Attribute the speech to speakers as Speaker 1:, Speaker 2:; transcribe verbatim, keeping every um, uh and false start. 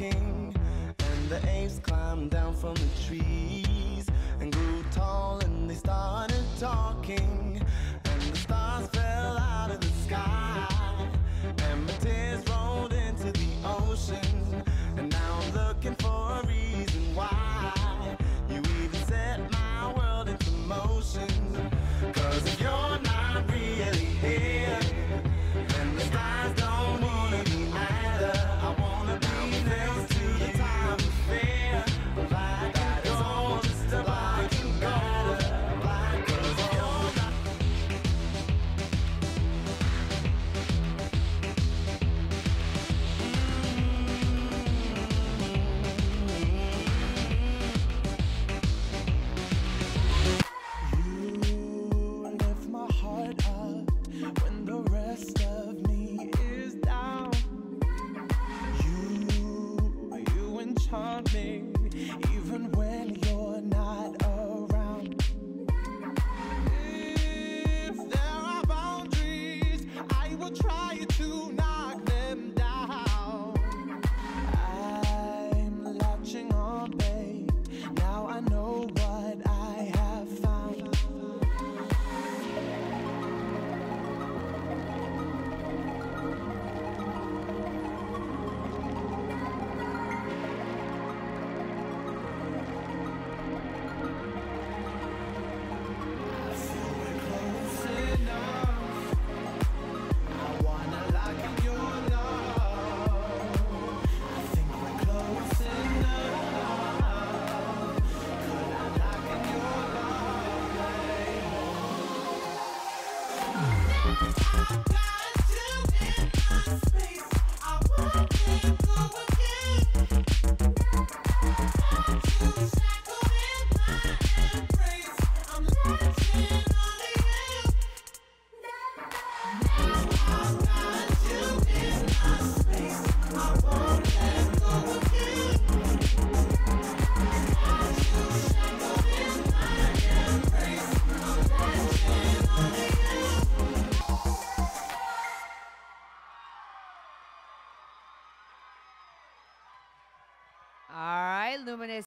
Speaker 1: walking, and the apes climbed down from the trees and grew tall, and they started talking, and the stars fell out of the sky, and my tears rolled into the ocean, and now I'm looking for a reason why you even set my world into motion. Cause if you're not really here, then the stars don't even matter. I wanna be next to the time of fear, like that is all just a black and gold. Black, cause if you're not you lift my heart up when the rest of me is down. You, you enchant me even when you're not around. If there are boundaries, I will try to knock them down. I'm latching on, babe. Now I know what I have found.
Speaker 2: All right, Luminous